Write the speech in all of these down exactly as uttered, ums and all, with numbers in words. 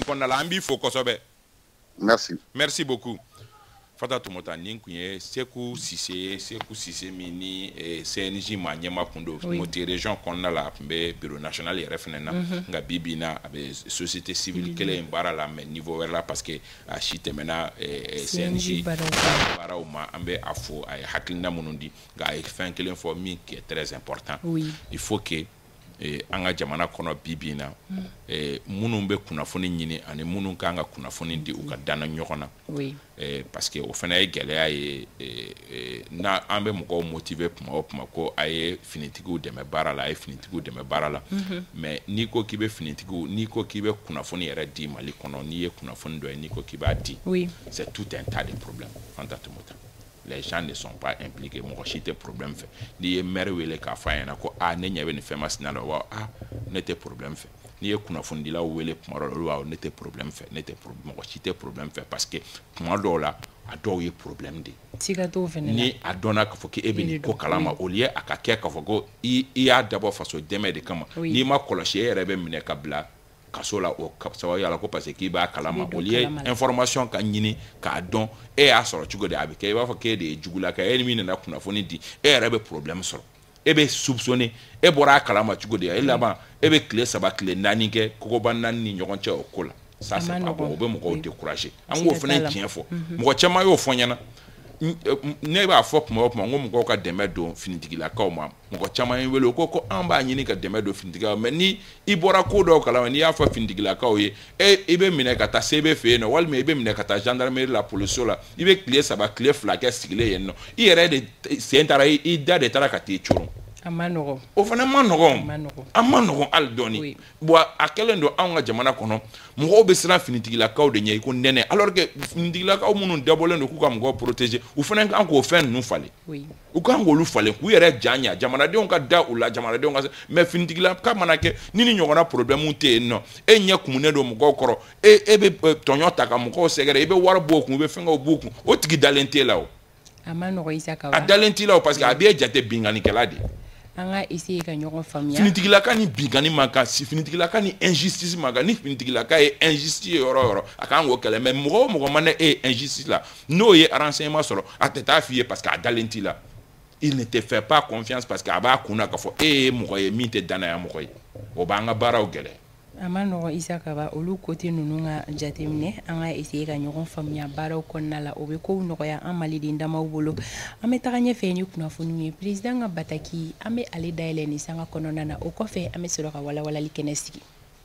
konna la ambi fo kosobe. Merci. Merci beaucoup. Fata tumota ninkuye Sekou Cissé Sekou Cissé mini C N J ma nyema kundo moti région konna la be bureau national refnena nga bibina abe société civile kele mbara la mais niveau là parce que a chite mena C N J bara o ma ambe afo ay hakilina munundi nga ay fin kele fo mi qui est très important. Oui. Il faut que eh, anga jamana kono bibina mm. eh, munu be kunafoni nyini ani munu kanga kunafoni di uka dana nyokona oui. eh, parce que au fana ye geleya ye eh, eh, na ambe mko motiver puma opuma ko aye finitigu de me bara la aye finitigu de me bara la mm -hmm. mais niko kibe finitigu niko kibe kunafoni yere di mali kono ni ye kunafoni do niko kiba di oui. c'est tout un tas de problèmes fantatumota. Les gens ne sont pas impliqués. Mon chité problème fait. Ni mère wele ka fa yana ko a ne nyabe ni fema sinalo wa a n'était problème fait. Ni kuna fundi la wele pomaro wa n'était problème fait. N'était problème. Mon chité problème fait parce que pomaro la a do ye problème de. Tika to venela. Ni a dona ka foki ebe ni ko kalama au lieu akake ka fogo i i a d'abord façon deme de kama. Ni ma koloche rebe mine ka bla kasola o sawa yala ko parce que ba kalama au lieu information ka nyini ka don e a soro chugo de abike ba fa ke de jugula ka ennemi na kuna foni di e rebe problème soro e be soupçonner e bora kalama chugo de e laba e be clé saba clé nani ke koko ban nani nyogon che okola ça c'est pas bon o be mo ko décourager an go fene tien fo mo chama yo fonyana ne ba fo mo mo ngom ko ka deme do finitigila ka o ma mo chama wele ko ko an ba nyini ka deme do finitigila mais ni ibora ko do kala ni ya fo finitigila ka o ye e ibe mine ka ta sebe fe no wal me ibe mine ka ta gendarmerie la police la ibe clé ça va clé flaquer sigile yen no i ere de sentara i da de tara ka te churu amanogo o fana manogo amanogo amanogo al doni bo akelendo anga jamana kono mo be sira finitigila ka de nyai ko nene alors que finitigila ka munun dabolendo ku ka mo protéger u fana kan ko fen nu fale oui u kan go lu fale ku yere janya jamana de on ka da ula jamana de on ka mais finitigila ka manake nini nyogona problème te no e nya kumune do mo koro e e be tonyo taka mo ko segere e be war boku be fenga boku o tigi dalente la o amanogo isaka a dalente la o parce que abie jate bingani kala de anga essayer ka ñoko famia finitigila ka ni bigani maka si finitigila ka ni injustice maka ni finitigila ka e injustice yoro yoro aka ngo kele mais mo mo mané e injustice la no ye renseignement solo ateta fier parce que dalenti la il ne te fait pas confiance parce que aba kuna ka fo e mo ye mite dana ya mo koy o banga bara o gele amanogo isaka ba olu côté nununga jatemine anga essayer ka ñoko famia bara ko nala o be ko noya amali di ndama wolo ame taganya feni kuna fonu président nga bataki ame ale daile ni sanga konona na o ko fe ame solo ka wala wala likenesi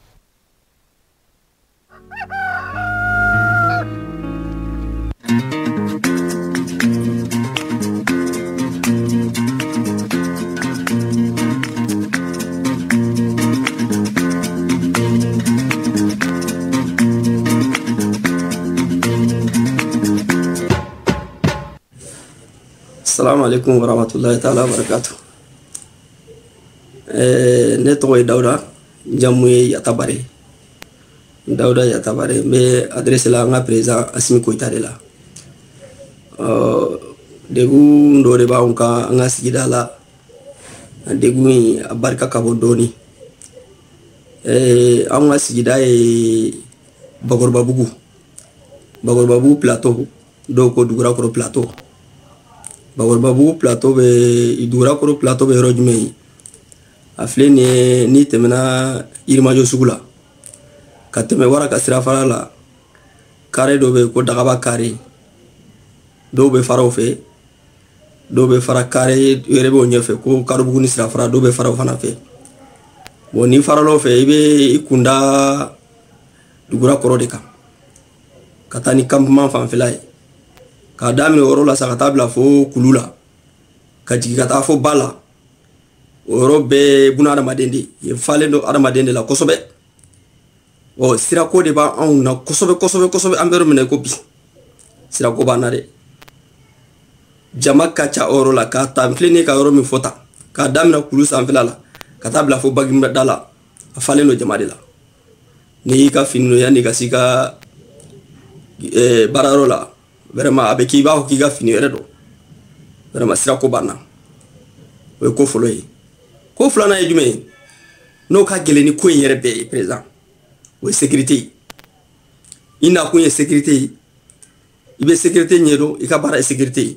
Assalamu alaikum warahmatullahi ta'ala wabarakatuh. Eh, neto e Dauda Jamuye Yatabare. Dauda Yatabare me adresse la nga président Assimi Koïta de la. Euh degu ndore ba onka nga sigida la. Degu abarka kabodoni. Eh anga sigida e Bagor Babugu. Bagor Babu plateau doko dugura ko plateau. Bagor Babu plateau be idura ko plateau be rojumei afle ni ni temena irmajo sugula kateme wara ka sira fara la kare do be ko dagaba kare do be faro fe do be fara kare yere be onyefe ko karo bugu ni sira fara do be fara fana fe woni fara lo fe ibe ikunda dugura ko rodeka katani campement fan felai ka damine oro la saka tabla fo kulula ka jigi ka ta fo bala oro be buna adamadende ye falendo adamadende la kosobe o sira ko de ba on na kosobe kosobe kosobe ambero mine ko bi sira ko ba na de jama kacha oro la ka tamflene ka oro mi fota ka damina kulu sanfela la ka tabla fo bagim dala falendo jama de la ni ka finno ya ni ka sika e bararo la vraiment avec qui va qui va finir do vraiment sira ko bana we ko folo yi ko flana e jume no ka gele ni ko yere be président we sécurité ina kun ye sécurité ibe sécurité ɲɛdɔn i ka baara ye sécurité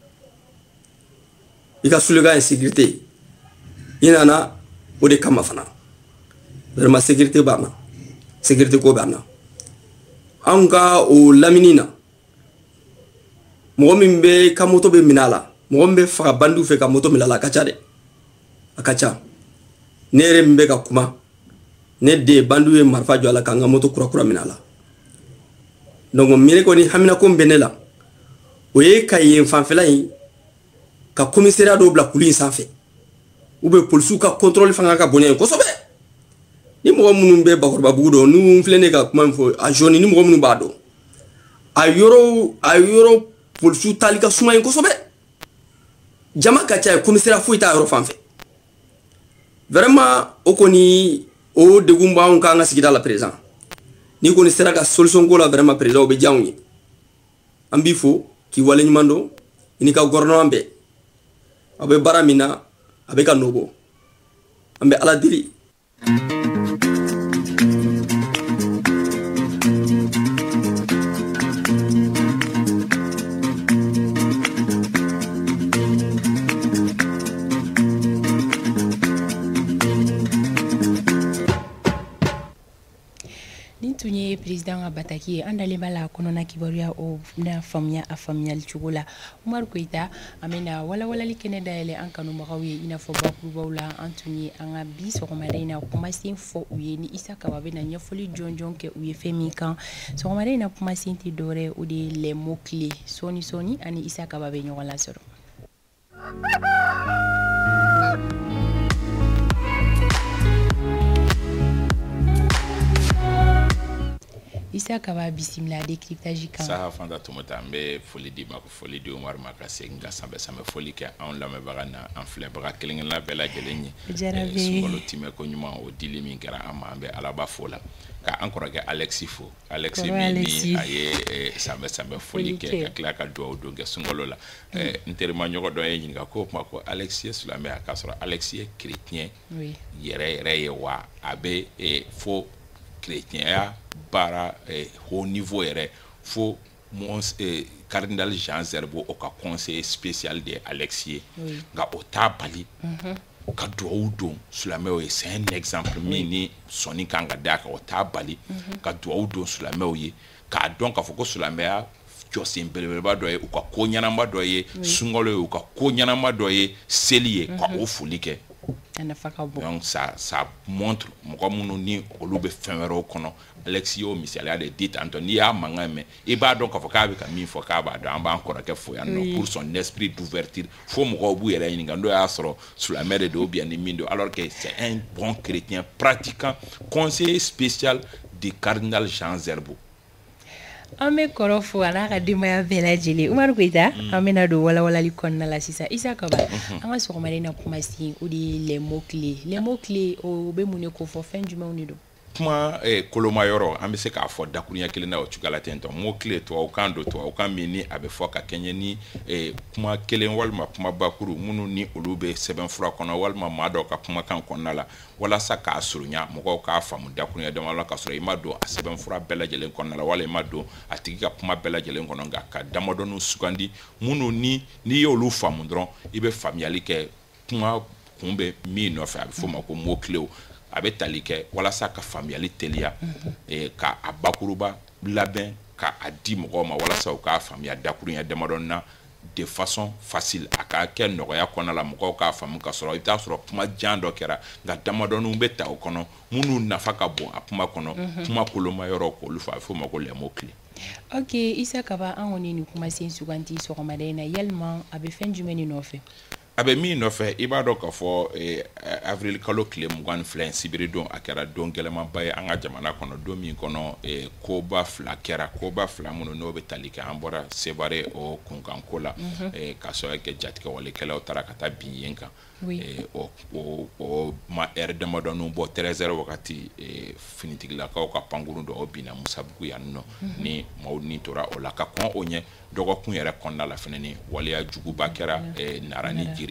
i ka sulekan ye sécurité i nana o de kama fana vraiment sécurité b'an na sécurité ko b'an na an ka o lamini na mɔgɔ min bɛ ka moto bɛ minɛ a la mɔgɔ min bɛ faga bandiw fɛ ka moto minɛ a la a ka ca dɛ a ka ca ne yɛrɛ min bɛ ka kuma ne de bandiw ye marifa jɔ a la k'an ka moto kura kura minɛ a la donc miiri kɔni hamina ko bɛ ne la o ye ka yen fanfɛla in ka commissariat dɔw bila kulu in sanfɛ ou bien polisiw ka contrôle fanga ka bonya yen kosɛbɛ ni mɔgɔ minnu bɛ bakɔrɔbabugu dɔn n'u filɛ ne ka kuma min fɔ a jaune ni mɔgɔ minnu b'a dɔn a yɔrɔ a yɔrɔ polisiw tali ka suma yen kosɛbɛ jama ka ca ye commissariat foyi t'a yɔrɔ fanfɛ vraiment o kɔni o degun b'anw kan an ka sigida la président ni kɔni sera ka solution ko la vraiment président o bɛ diya anw ye an b'i fo k'i waleɲuman dɔn i n'i ka gouvernement bɛɛ a bɛ baara min na a bɛ ka nɔ bɔ an bɛ ala deli. Président ka bataki an dalen b'a la kɔnɔna kibaruya o na faamuya a faamuyali cogo la Umaru Koyita an bɛna walawalali kɛnɛ dayɛlɛ an kanubagaw ye i n'a fɔ bakurubaw la an tun ye an ka bi sɔgɔmada in na kumasen fɔ u ye ni Isa Kaba bɛna ɲɛfɔli jɔnjɔn kɛ u ye fɛn min kan sɔgɔmada in na kumasen tɛ dɔwɛrɛ o de ye les mots clés sɔɔni sɔɔni ani Isa Kaba bɛ ɲɔgɔn lasɔrɔ. Isa Kaba bisimila décryptage kan sa fanda tumata mbe foli di ma foli di Omar Maka senga sambe sambe foli kɛ an lamɛnbaga na an filɛbaga kelen la bɛɛ lajɛlen ye sunkalo timɛ ko ɲuman o dili min kɛra an ma an bɛ alaba fo la ka an kɔrɔkɛ Alexis fo Alexis min ni a ye sambe sambe foli kɛ ka tila ka dugawu don kɛ sunkalo la n terima ɲɔgɔn dɔ ye ɲininka ko kuma ko Alexis ye silamɛ k'a sɔrɔ Alexis ye chrétien yɛrɛ yɛrɛ ye wa a bɛ fo chrétien bara eh, haut niveau yɛrɛ fo mon eh, cardinal Jean Zerbo o ka conseiller spécial de Alexis oui. Nga o t'a bali mm -hmm. ka duwawu don silamɛw ye c'est un exemple min oui. Ni sɔnni kan ka da kan o t'a bali mm -hmm. ka duwawu don silamɛw ye k'a dɔn k'a fɔ ko silamɛya jɔsen belebeleba dɔ ye u ka ko ɲɛnama dɔ ye oui. Sunkalo ye u ka ko ɲɛnama dɔ ye seli ye mm -hmm. ka o foli kɛ. Donc ça, ça montre mɔgɔ minnu ni olu bɛ fɛn wɛrɛw kɔnɔ Alexis y'o misaliya de di tantôt n'i y'a mankan mɛn i b'a dɔn k'a fɔ k'a bɛ ka min fɔ k'a b'a dɔn an b'an kɔrɔkɛ fo yan nɔ pour son esprit d'ouverture fo mɔgɔw b'u yɛrɛ ɲininka n'o y'a sɔrɔ silamɛ de don bien ni min don alors que c'est un bon chrétien pratiquant conseiller spécial du cardinal Jean Zerbo. An bɛ kɔrɔ fo a n'a ka denbaya bɛɛ lajɛlen Umaru Koyita an bɛna don walawalali kɔnɔna la sisan Isa Kaba an ka sɔgɔmada in na kumasen o de ye les mots clés les mots clés o bɛ mun de ko fɔ fɛn jumɛnw de don kuma koloma yɔrɔ an bɛ se k'a fɔ dakurunya kelen na o cogoya la ten tɔ mot clé tubabukan don tubabukan min ni a bɛ fɔ ka kɛɲɛ ni kuma kelen walima kuma bakuru minnu ni olu bɛ sɛbɛnfura kɔnɔ walima maa dɔw ka kumakan kɔnɔna la walasa k'a surunya mɔgɔw k'a faamu dakurunya dama la ka sɔrɔ i ma don a sɛbɛnfura bɛɛ lajɛlen kɔnɔna la wala i ma don a tigi ka kuma bɛɛ lajɛlen kɔnɔ nka ka damadɔniw sugandi minnu ni n'i y'olu faamu dɔrɔn i bɛ faamuyali kɛ kuma kun bɛ min nɔfɛ a bɛ fɔ o ma ko mot clé a bɛ tali kɛ walasa ka faamuyali teliya ka a bakuruba labɛn ka a di mɔgɔw ma walasa u k'a faamuya dakurunya damadɔni na de façon facile a ka kɛ nɔgɔya kɔnɔna la mɔgɔw k'a faamu ka sɔrɔ i bɛ t'a sɔrɔ kuma jan dɔ kɛra nka damadɔniw bɛ ta o kɔnɔ minnu nafa ka bon a kuma kɔnɔ kuma koloma yɔrɔ k'olu fɔ a bɛ fɔ o ma ko les mots clés. Ok Isa Kaba an kɔni nin kumasen suganti sɔgɔmada in na yalima a bɛ fɛn jumɛn de nɔfɛ a bɛ min nɔfɛ i b'a dɔn k'a fɔ avril kalo tile mugan ni fila sibiri don a kɛra don gɛlɛnmanba ye an ka jamana kɔnɔ don min kɔnɔ koba fila kɛra koba fila minnu n'o bɛ tali kɛ an bɔra Sevare o kunkanko la ka sɔrɔ kɛ jatigɛwalikɛlaw taara ka taa bin yen kan o ma heure damadɔniw bɔ treize heures wagati finitigilakaw ka pankuru dɔ o binna Musabugu yan nɔ ni maaw ni tora o la ka kɔn o ɲɛ dɔgɔkun yɛrɛ kɔnɔna la fɛnɛ ni waleya juguba kɛra Narani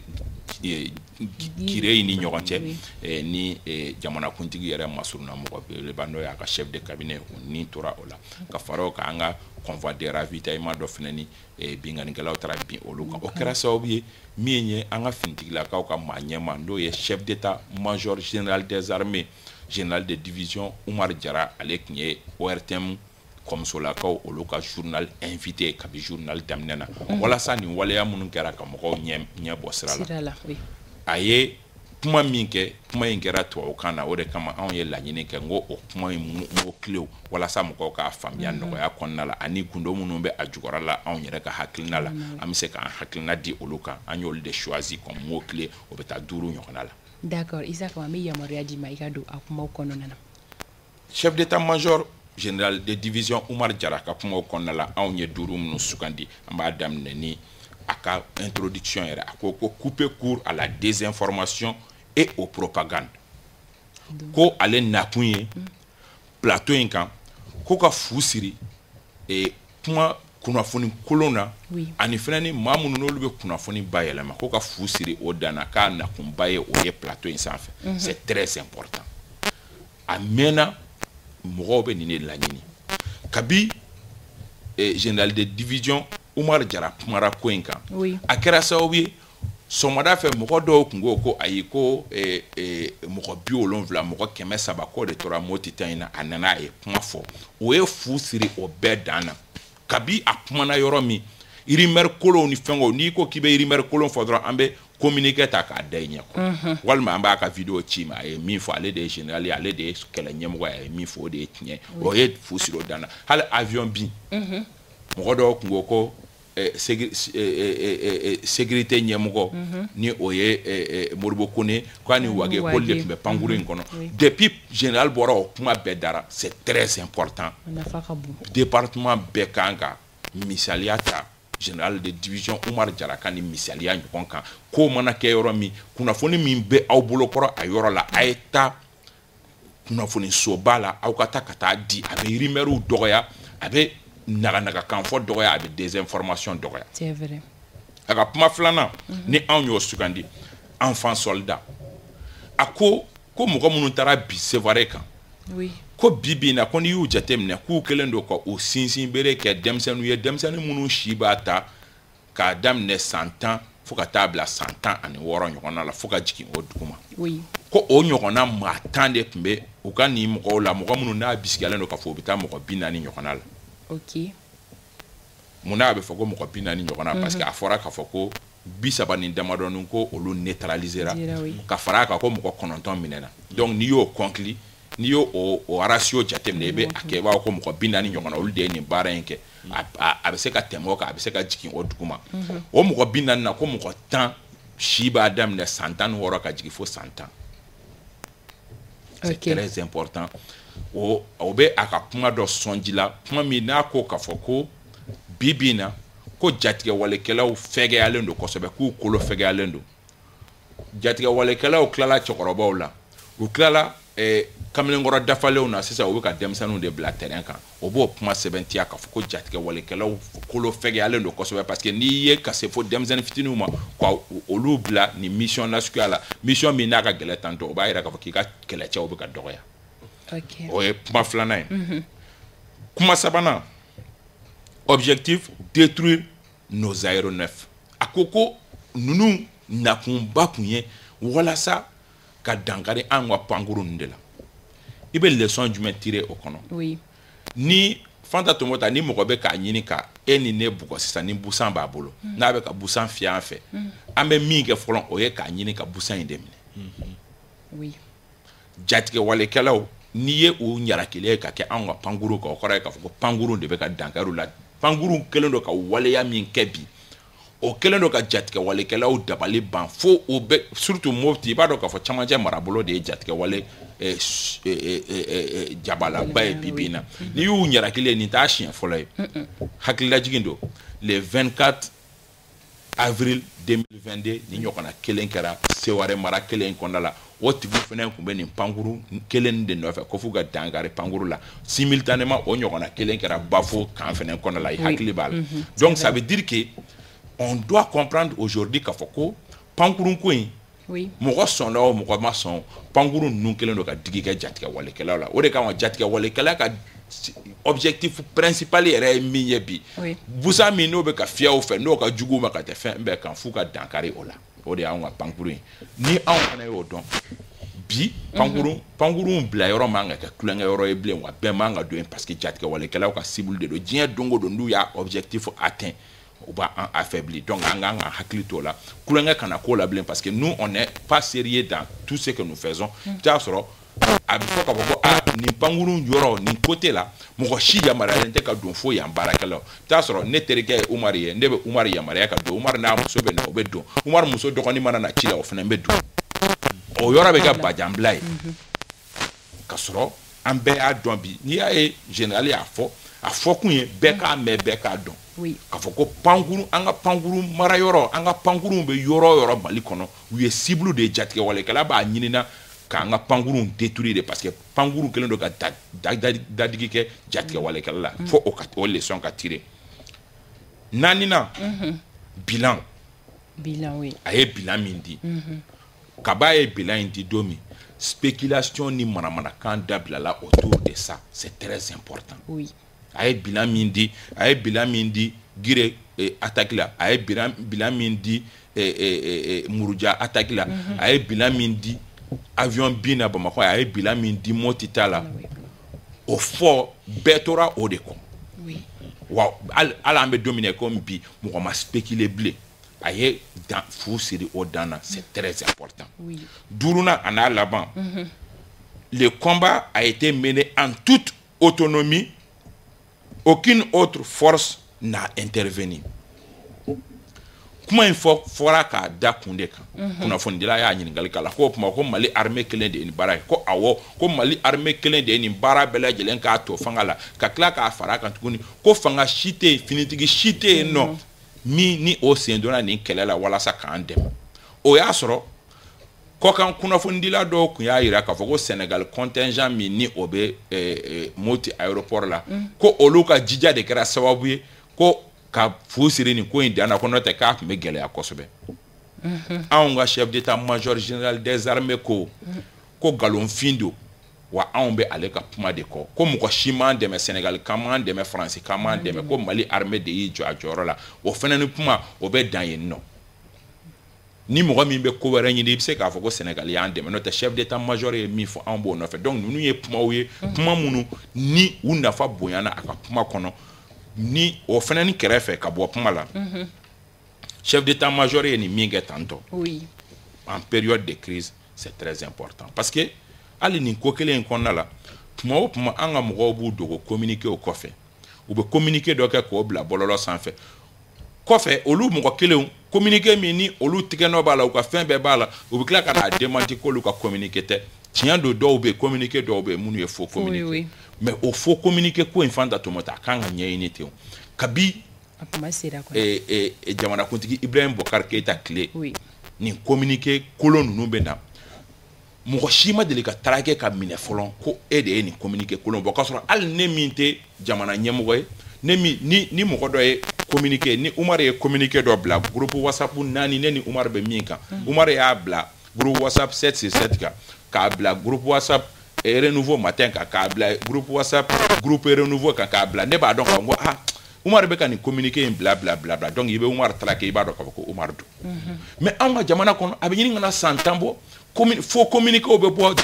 kire ni ɲɔgɔn cɛ ni jamana kuntigi yɛrɛ masuruna mɔgɔ belebeleba n'o y'a ka chef de cabinet ni tora o la ka fara o kan an ka convoi de ravitaillement dɔ fɛnɛ ni binganikɛlaw taara bin olu kan o kɛra sababu ye min ye an ka finitigilakaw ka maa ɲɛma n'o ye chef d'état major général des armées général de division Umar Jara ale tun ye O R T M kɔmusolakaw olu ka journal invité kabi journal daminɛ na walasa nin waleya minnu kɛra ka mɔgɔw ɲɛ bɔ sira la a ye kuma min kɛ kuma in kɛra tubabukan na o de kama anw ye laɲini kɛ n ko o kuma in mo kilew walasa mɔgɔw k'a faamuya nɔgɔya kɔnɔna la ani gundo minnu bɛ a jukɔrɔ la anw yɛrɛ ka hakilina la an bɛ se k'an hakilina di olu kan an y'olu de choisi comme mot clé o bɛ taa duuru ɲɔgɔnna la. D'accord, Isaka an bɛ yamaruya di ma i ka don a kumaw kɔnɔna na. Chef d'état-major général de division Umar Jara ka kumaw kɔnɔna la anw ye duuru minnu sugandi an b'a daminɛ ni a ka introduction yɛrɛ a ko ko couper court à la désinformation et aux propagandes ko ale nakun ye plateau in kan ko ka fu siri e kuma kunnafoni kolon na ani fɛnɛ ni maa minnu n'olu bɛ kunnafoni bayɛlɛma ko ka fu siri o danna k'a nakunba ye o ye plateau in sanfɛ c'est très important a mɛnna mɔgɔw bɛ nin de laɲini kabi général de division Umar Jara kumara ko in kan a kɛra sababu ye sɔgɔmada fɛ mɔgɔ dɔw tun ko ko ayi ko mɔgɔ bi wolonwula mɔgɔ kɛmɛ saba ko de tora Moti ta in na a nana a ye kuma fɔ o ye fu siri o bɛɛ dan na kabi a kumana yɔrɔ min rumeur kolonw ni fɛngɛw n'i ko k'i bɛ rumeur kolon fɔ dɔrɔn an bɛ communiqué ta k'a da i ɲɛ kɔrɔ walima an b'a ka vidéo ci ma a ye min fɔ ale de ye général ye ale de ye kɛlɛ ɲɛmɔgɔ a ye min fɔ o de ye tiɲɛ o ye fu siri o dan na hali avion bin mɔgɔ dɔw tun ko ko sécurité ɲɛmɔgɔ ni o ye Moribo Kone k'a ni Wage k'olu de tun bɛ pankuru in kɔnɔ depuis général bɔra o kuma bɛɛ dara c'est très important département bɛɛ kan ka misaliya ta général de division Umar Jara ka ni misaliya ɲɔgɔn kan ko mana kɛ yɔrɔ min kunnafoni min bɛ aw bolokɔrɔ a yɔrɔ la a ye taa kunnafoni soba la aw ka taa ka taa di a bɛ rumeur dɔgɔya a bɛ naga naga kan fɔ dɔgɔya a bɛ désinformation dɔgɔya c'est vrai a ka kuma filanan ni anw y'o sugandi enfant soldat a ko ko mɔgɔ minnu taara bi Sevare kan ko bi bi in na ko n'i y'u jateminɛ k'u kɛlen don ka o sinsin bere kɛ denmisɛnninw ye denmisɛnnin minnu si b'a ta k'a daminɛ san tan fo ka taa bila san tan ani wɔɔrɔ ɲɔgɔnna la fo ka jigin o dugu ma ko o ɲɔgɔnna maa tan de tun bɛ u ka nin mɔgɔw la mɔgɔ minnu n'a bisigalen don k'a fɔ u bɛ taa mɔgɔ bi naani ɲɔgɔnna la. Ok. Munna a bɛ fɔ ko mɔgɔ bi naani ɲɔgɔnna parce que a fɔra k'a fɔ ko bi saba ni damadɔni ko olu neutralisera ka fara a kan ko mɔgɔ kɔnɔntɔn minɛna donc n'i y'o conclu n'i y'o o ratio jateminɛ i bɛ a kɛ i b'a fɔ ko mɔgɔ bi naani ɲɔgɔnna olu de ye nin baara in kɛ a bɛ se ka tɛmɛ o kan a bɛ se ka jigin o dugu ma o mɔgɔ bi naani na ko mɔgɔ tan si b'a daminɛ san tan ni wɔɔrɔ ka jigin fo san tan c'est très important o o bɛ a ka kuma dɔ sɔnji la kuma min n'a ko k'a fɔ ko bi bi in na ko jatigɛ walekɛlaw fɛgɛyalen don kosɛbɛ k'u kolo fɛgɛyalen don jatigɛ walekɛlaw tilala cɛkɔrɔbaw la u tilala kamalenkɔrɔ dafalenw na sisan u bɛ ka denmisɛnninw de bila terrain kan o b'o kuma sɛbɛntiya k'a fɔ ko jatigɛ walekɛlaw kolo fɛgɛyalen don kosɛbɛ parce que n'i ye ka se fo denmisɛnnin fitininw ma ka olu bila ni mission nasuguya la mission min n'a ka gɛlɛn tantɔ o b'a yira k'a fɔ k'i ka kɛlɛcɛw bɛ ka dɔgɔya. Okay. O ye kuma filanan ye. Mm-hmm. Kuma sabanan objectif détruire nos aéronefs. A ko ko nunu nakunba kun ye walasa ka dankari an ka pankuru ninnu de la. I bɛ leçon jumɛn tirer o kɔnɔ? Oui. Ni Fanta Tomota ni mɔgɔ bɛ k'a ɲini ka e ni ne bugɔ sisan ni busan b'a bolo n'a bɛ ka busan fiyɛ an fɛ an bɛ min kɛ fɔlɔ o ye k'a ɲini ka busan in de minɛ. Oui. Jatigɛ walekɛlaw n'i ye o ɲarakile ka kɛ an ka pankuru kan o kɔrɔ ye k'a fɔ ko pankuru de bɛ ka dankari la pankuru kɛlen don ka waleya min kɛ bi o kɛlen don ka jatigɛ walekɛlaw dabali ban fo o bɛ surtout Mopti i b'a dɔn k'a fɔ camancɛ marabolo de ye jatigɛ wale jabalaba ye bi bi in na n'i y'u ɲarakile nin t'a siɲɛ fɔlɔ ye hakililajigin don le vingt-quatre avril deux mille vingt-deux ni ɲɔgɔnna kelen kɛra Seware mara kelen in kɔnɔna la o tigi fana tun bɛ nin pankuru kelen de nɔfɛ ko f'u ka dankari pankuru la simultanément o ɲɔgɔnna kelen kɛra Bafo kan fana kɔnɔna la i hakili b'a la donc ça veut dire que on doit comprendre aujourd'hui k'a fɔ ko pankurun ko in oui mɔgɔ sɔnna o mɔgɔ ma sɔn pankurun ninnu kelen don ka digi kɛ jatigɛ walekɛlaw la o de kama jatigɛ walekɛla ka objectif principal yɛrɛ ye min ye bi busa min n'o bɛ ka fiyɛw fɛ n'o ka jugu ma ka tɛ fɛn bɛɛ kan f'u ka dankari o la o de y'anw ka pankurun ye ni anw fana y'o dɔn bi pankurun pankurun bila yɔrɔ man ka kɛ kulonkɛ yɔrɔ ye bilen wa bɛɛ man ka don yen parce que jatigɛ walekɛlaw ka cible de don diɲɛ don o don n'u y'a objectif atteint on va en affaiblir. Donc, on a un hakili là. Kulenga kana ko la parce que nous, on n'est pas sérieux dans tout ce que nous faisons. Tu as soro, a bi foka boko a ni pangurun yoro ni côté là, moko shi yamara lente ka don fo yambara kala. Tu as soro ne tereke Umar ye, ndebe Umar yamara ka do Umar na muso be na obedo. Umar muso dokoni mana na chila ofena bedo. O yora be ka bajamblai. Ka soro ambe a don bi. Ni a e général a fo, a fo kunye beka me beka don. Oui. K'a fɔ ko pankuru an ka pankuru mara yɔrɔ an ka pankuru bɛ yɔrɔ yɔrɔ Mali kɔnɔ u ye cible de jatigɛ walekɛla b'a ɲinina k'an ka pankuru détruire de parce que pankuru kelen do ka dadigi kɛ jatigɛ walekɛla la fo o ka o leçon ka tirer naaninan bilan bilan oui a ye bilan min di kaba ye bilan in di don min spéculation ni manamanakan dabilala autour de ça c'est très important. Oui. A ye bilan min di a ye bilan min di Gire attaque la a ye bilan min di Muruja attaque la a ye bilan min di avion bin na Bamako a ye bilan min di Motita la o fɔ bɛɛ tora o de kɔ wa ala an bɛ don min na comme bi mɔgɔ ma spéculer bilen a ye fu siri o dan na c'est très important. Duurunan a n'a laban le combat a été mené en toute autonomie. Aucune autre force n'a intervenu. Kuma in fɔ fɔra k'a da kun de kan kunnafonidila y'a ɲininkali k'a la ko o tuma ko Mali armée kelen de ye nin baara ye ko awɔ ko Mali armée kelen de ye nin baara bɛɛ lajɛlen k'a to fanga la ka tila k'a fara kan tuguni ko fanga si tɛ yen finitigi si tɛ yen nɔ min ni o sen donna nin kɛlɛ la walasa k'an dɛmɛ o y'a sɔrɔ kɔkan kunnafonidila dɔw kun y'a yira k'a fɔ ko Sénégal contingent min ni o bɛ Moti aéroport la ko olu ka jija de kɛra sababu ye ko ka fu siri nin ko in dan na ko n'o tɛ k'a tun bɛ gɛlɛya kosɛbɛ anw ka chef d'état major général des armées ko ko nkalonfin don wa anw bɛ ale ka kuma de kɔ ko mɔgɔ si m'an dɛmɛ Sénégal kan m'an dɛmɛ Faransi kan m'an dɛmɛ ko Mali armée de y'i jɔ a jɔyɔrɔ la o fana ni kuma o bɛ dan yen nɔ. Ni mɔgɔ min bɛ ko wɛrɛ ɲini i bɛ se k'a fɔ ko Sénégal y'an dɛmɛ n'o tɛ chef d'état major ye min fɔ anw b'o nɔfɛ donc ninnu ye kumaw ye kuma minnu ni u nafa bonyana a ka kuma kɔnɔ ni o fana ni kɛrɛfɛ ka bɔ kuma la chef d'état major ye nin min kɛ tantɔ en période de crise c'est très important parce que hali nin ko kelen in kɔnɔna la tuma o tuma an ka mɔgɔw b'u dogo communiquer o kɔfɛ u bɛ communiquer dɔ kɛ k'o bila bɔlɔlɔ sanfɛ kɔfɛ olu mɔgɔ kelenw communiqué min ni olu tigɛnɔ b'a la u ka fɛn bɛɛ b'a la u bɛ tila ka n'a démenti k'olu ka communiqué tɛ tiɲɛ don dɔw bɛ communiqué dɔw bɛ minnu ye faux communiqué mais o faux communiqué ko in fan da tɔmɔ ta a kan ka ɲɛɲini ten kabi jamanakuntigi Ibrahim Bokar Keita tile nin communiqué kolon ninnu bɛ na mɔgɔ si ma deli ka tarakɛ ka minɛ fɔlɔ ko e de ye nin communiqué kolon bɔ k'a sɔrɔ hali ne min tɛ jamana ɲɛmɔgɔ ye ne min ni ni mɔgɔ dɔ ye communiqué ni Umar ye communiqué dɔ bila groupe WhatsApp naani ne ni Umar bɛ min kan Umar y'a bila groupe WhatsApp sept sur sept kan k'a bila groupe WhatsApp Renouveau Matin kan k'a bila groupe WhatsApp groupe Renouveau kan k'a bila ne b'a dɔn k'a fɔ ko ah Umar bɛ ka nin communiqué in bila bila bila bila donc i bɛ Umar traqué i b'a dɔn k'a fɔ ko Umar don mais anw ka jamana kɔnɔ a bɛ ɲini ka na san tan bɔ faux communiqué bɛ bɔ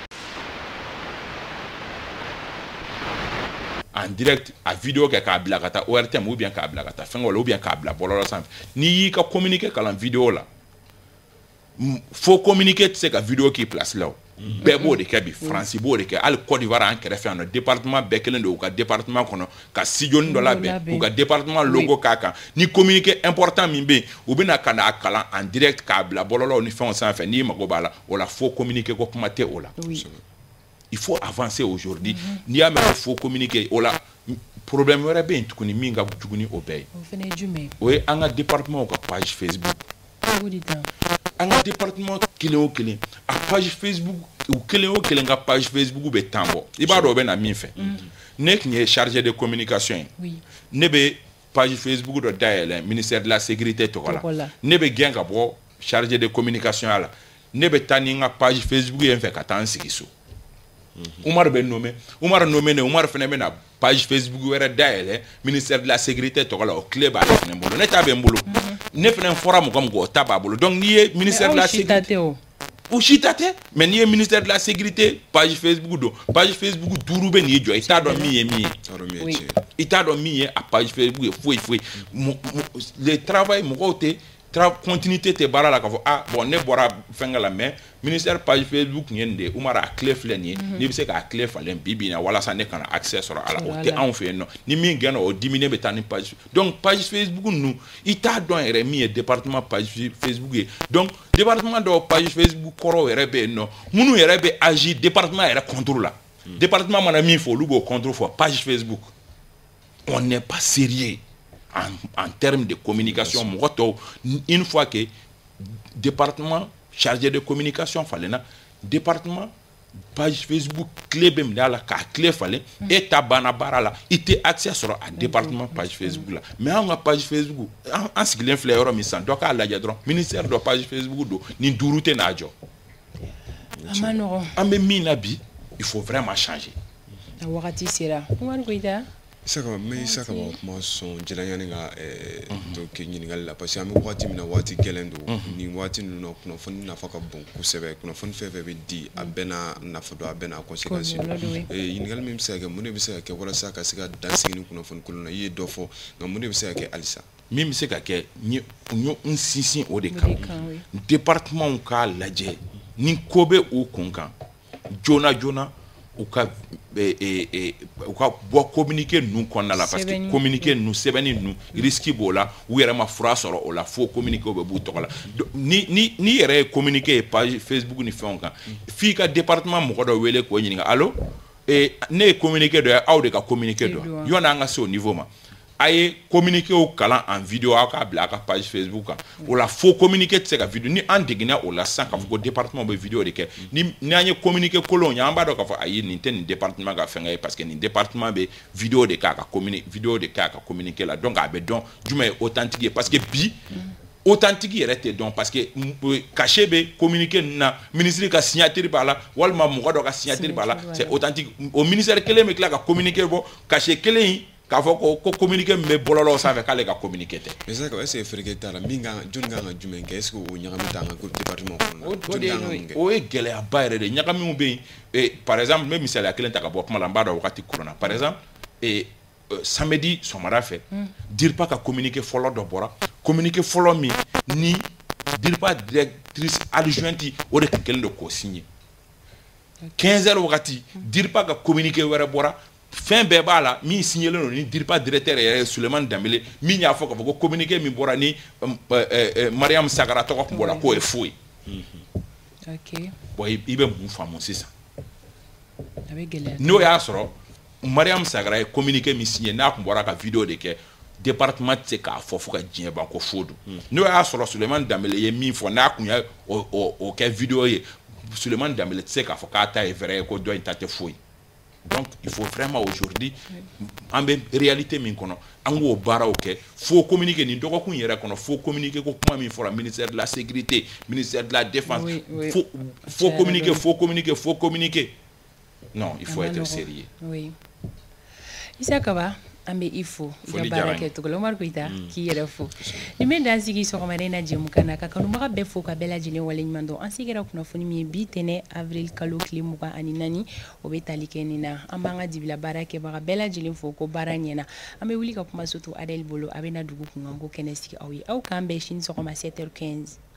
en direct a vidéo kɛ k'a bila ka taa O R T M ou bien k'a bila ka taa fɛn wɛrɛ ou bien k'a bila bɔlɔlɔ sanfɛ n'i y'i ka communiqué kalan vidéo la faux communiqué tɛ se ka vidéo k'i place la o bɛɛ b'o de kɛ bi Faransi b'o de kɛ hali Côte d'Ivoire an kɛrɛfɛ yan nɔ département bɛɛ kelen don u ka département kɔnɔ ka studioni dɔ labɛn u ka département logo k'a kan ni communiqué important min bɛ yen u bɛ na ka n'a kalan en direct k'a bila bɔlɔlɔw ni fɛnw sanfɛ n'i mago b'a la o la faux communiqué ko kuma tɛ o la. Il faut avancer aujourd'hui. N'i y'a mɛn faux communiqué o la problème wɛrɛ bɛ yen tuguni min ka jugu ni o bɛɛ ye. O fana ye jumɛn ye? O ye an ka département ka page Facebook. An ka département kelen o kelen a page Facebook u kelen o kelen ka page Facebook bɛ tan bɔ i b'a dɔn o bɛ na min fɛ. Ne tun ye chargé de communication ye ne bɛ page Facebook dɔ dayɛlɛ ministère de la sécurité tɔgɔ la ne bɛ gɛn ka bɔ chargé de communication à la ne be taa ni n ka page Facebook ye n fɛ ka taa n sigi so Umar bɛ nommé Umar nommé ne Umar fɛnɛ bɛna page Facebook wɛrɛ dayɛlɛ ministère de la sécurité tɔgɔ la o clé b'ale fɛnɛ bolo ne ta bɛ n bolo ne fɛnɛ fɔra mɔgɔ min kɔ o ta b'a bolo donc n'i ye ministère de la sécurité o si ta tɛ mais n'i ye ministère de la sécurité page Facebook don page Facebook duuru bɛ nin ye jɔ i t'a dɔn min ye min ye i t'a dɔn min ye a page Facebook ye foyi foyi le travail mɔgɔw tɛ continuité tɛ baara la k'a fɔ ah bon ne bɔra fɛnkɛ la mais ministère page Facebook tun ye nin de Umar a clé filɛ nin ye n'i bɛ se k'a clé falen bi bi in na walasa ne kana accès sɔrɔ a la o tɛ anw fɛ yen nɔ ni min gɛnna o dimine bɛ taa ni page donc page Facebook ninnu i t'a dɔn yɛrɛ min ye département page Facebook ye donc département dɔw page Facebook kɔrɔw yɛrɛ bɛ yen nɔ minnu yɛrɛ bɛ agir département yɛrɛ contrôle la département mana min fɔ olu b'o contrôle fɔ page Facebook on n'est pas sérieux En, en termes de communication, une fois que département chargé de communication fallait na département page Facebook clé bem la ka clé fallait et ta bana bara la ite accès sur un département page Facebook là mais on a page Facebook en sigilen fleur mi san donc ala ya dron ministère de page Facebook do ni durute na jo amano ambe mina bi il faut vraiment changer wakati sera ngwan goida Saka mais saka ba kuma son jelanyani nga eh to ke ɲininkali la parce que an bɛ waati min na waati gɛlɛn don ni waati ninnu na kunnafoni nafa ka bon kosɛbɛ kunnafoni fɛn fɛn bɛ di a bɛɛ n'a nafa don a bɛɛ n'a conséquence eh ɲininkali min bɛ se ka kɛ mun de bɛ se ka kɛ walasa ka se ka dansigi ni kunnafoni kolon na i ye dɔ fɔ nka mun de bɛ se ka kɛ halisa min bɛ se ka kɛ n ye n sinsin o de kan département k'a lajɛ ni ko bɛ o kun kan joona joona u ka u ka bɔ communiqué ninnu kɔnɔna la parce que communiqué ninnu sɛbɛnni ninnu risque b'o la u yɛrɛ ma fura sɔrɔ o la fo communiqué bɛ b'u tɔgɔ la ni ni ni yɛrɛ ye communiqué ye page Facebook ni fɛnw kan f'i ka département mɔgɔ dɔ wele k'o ɲininka allo ne ye communiqué dɔ ye aw de ka communiqué dɔ yɔni an ka se o niveau ma a ye communiqué o kalan en vidéo aw k'a bila a ka page Facebook kan o la fo communiqué tɛ se ka vidéo ni an degenna o la sisan k'a fɔ ko département bɛ vidéo de kɛ ni ni an ye communiqué kolonw ye an b'a dɔn k'a fɔ ayi nin tɛ nin département ka fɛngɛ ye parce que nin département bɛ vidéo de k'a ka communiqué vidéo de k'a ka communiqué la donc a bɛ dɔn jumɛn ye authentique ye parce que bi authentique yɛrɛ tɛ dɔn parce que cachet bɛ communiqué ninnu na ministre ka signature b'a la walima mɔgɔ dɔ ka signature b'a la c'est authentique o ministère kelen bɛ tila ka communiqué bɔ cachet kelen in k'a fɔ ko ko communiqué min bɛ bɔlɔlɔw sanfɛ k'ale ka communiqué tɛ. mais sisan est-ce que fɛɛrɛ t'a la min kan jɔnni kan ka jumɛn kɛ est-ce que o ɲagami t'an ka département kɔnɔ. o de o ye gɛlɛyaba yɛrɛ de ɲagamiw bɛ yen par exemple n bɛ misaliya kelen ta ka bɔ kuma la n b'a dɔn wagati koronna par exemple samedi sɔgɔmada fɛ DIRPA ka communiqué fɔlɔ dɔ bɔra communiqué fɔlɔ min ni DIRPA directrice adjointe o de tun kɛlen don k'o signé quinze heures wagati DIRPA ka communiqué wɛrɛ bɔra. Fɛn bɛɛ b'a la min signalen don ni DIRPA directeur yɛrɛ Sulemani Danbele min y'a fɔ k'a fɔ ko communiqué min bɔra ni Mariam Sagara tɔgɔ tun bɔra k'o ye faux ye. ok bon i bɛ mun faamu sisan. a bɛ gɛlɛya n'o y'a sɔrɔ Mariam Sagara ye communiqué min signé n'a tun bɔra ka vidéo de kɛ département tɛ se k'a fɔ fo ka diɲɛ ban ko faux don n'o y'a sɔrɔ Sulemani Danbele ye min fɔ n'a tun ye o kɛ vidéo ye Sulemani Danbele tɛ se k'a fɔ k'a ta ye vrai ye ko dɔ in ta tɛ faux ye. Donc il faut vraiment aujourd'hui en réalité min kono an go baaraw kɛ faut communiquer ni dɔgɔkun yɛrɛ kɔnɔ faut communiquer ko kuma min fɔra ministère de la sécurité ministère de la défense oui, oui. faut faut communiquer faut communiquer faut communiquer non il faut être sérieux. Oui Isakaba ambe ifo ya baraka to Omar Koita ki yɛrɛ fo ni men dan sigi sɔgɔmada in na jɛmu kana ka kanubaga bɛɛ fo ka bɛɛ lajɛlen waleɲuman dɔn an sigira kunnafoni min ye bi tɛnɛ avril kalo tile mugan ani naani o bɛ tali kɛ nin na an b'an ka dibila baara kɛbaga bɛɛ lajɛlen fo ko baara ɲɛna an bɛ wuli ka kuma soto Adel bolo a bɛ na dugu kunkan ko kɛnɛ sigi aw ye aw k'an bɛɛ sini sɔgɔma sept heures quinze.